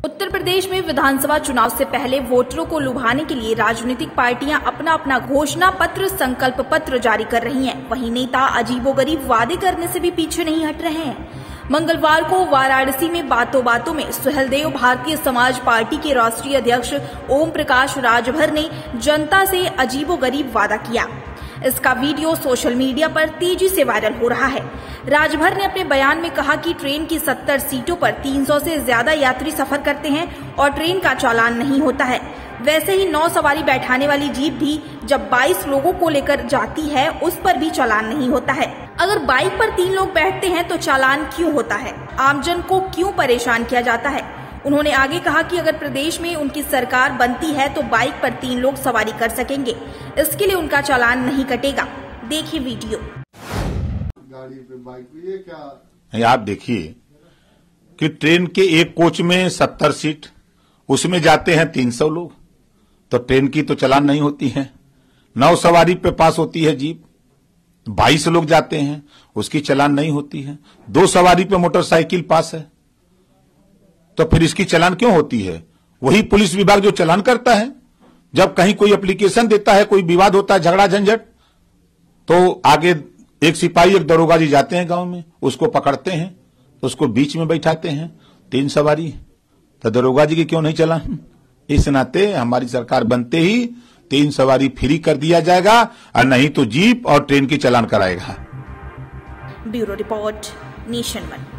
उत्तर प्रदेश में विधानसभा चुनाव से पहले वोटरों को लुभाने के लिए राजनीतिक पार्टियां अपना अपना घोषणा पत्र, संकल्प पत्र जारी कर रही हैं। वहीं नेता अजीबोगरीब वादे करने से भी पीछे नहीं हट रहे हैं। मंगलवार को वाराणसी में बातों बातों में सुहेलदेव भारतीय समाज पार्टी के राष्ट्रीय अध्यक्ष ओम प्रकाश राजभर ने जनता से अजीबोगरीब वादा किया। इसका वीडियो सोशल मीडिया पर तेजी से वायरल हो रहा है। राजभर ने अपने बयान में कहा कि ट्रेन की 70 सीटों पर 300 से ज्यादा यात्री सफर करते हैं और ट्रेन का चालान नहीं होता है। वैसे ही 9 सवारी बैठाने वाली जीप भी जब 22 लोगों को लेकर जाती है, उस पर भी चालान नहीं होता है। अगर बाइक पर 3 लोग बैठते हैं तो चालान क्यों होता है? आमजन को क्यों परेशान किया जाता है? उन्होंने आगे कहा कि अगर प्रदेश में उनकी सरकार बनती है तो बाइक पर 3 लोग सवारी कर सकेंगे। इसके लिए उनका चालान नहीं कटेगा। देखिए वीडियो। गाड़ी पे बाइक पे ये क्या? आप देखिए कि ट्रेन के एक कोच में 70 सीट, उसमें जाते हैं 300 लोग, तो ट्रेन की तो चालान नहीं होती है। 9 सवारी पे पास होती है जीप, 22 लोग जाते हैं, उसकी चालान नहीं होती है। 2 सवारी पे मोटरसाइकिल पास है, तो फिर इसकी चालान क्यों होती है? वही पुलिस विभाग जो चालान करता है। जब कहीं कोई एप्लीकेशन देता है, कोई विवाद होता है, झगड़ा झंझट, तो आगे एक सिपाही, एक दरोगा जी जाते हैं गांव में, उसको पकड़ते हैं, उसको बीच में बैठाते हैं। 3 सवारी, तो दरोगा जी की क्यों नहीं चालान? इस नाते हमारी सरकार बनते ही 3 सवारी फ्री कर दिया जाएगा, और नहीं तो जीप और ट्रेन की चालान कराएगा। Bureau report, nation 1।